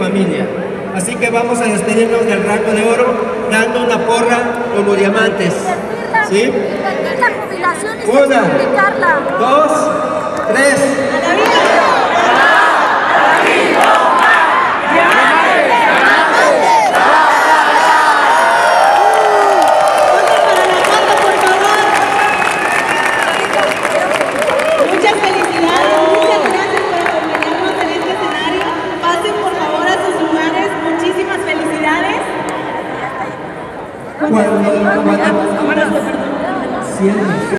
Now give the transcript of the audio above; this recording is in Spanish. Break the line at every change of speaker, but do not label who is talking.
familia. Así que vamos a despedirnos del rango de oro dando una porra como diamantes. ¿Sí? Una, dos, tres. Cuando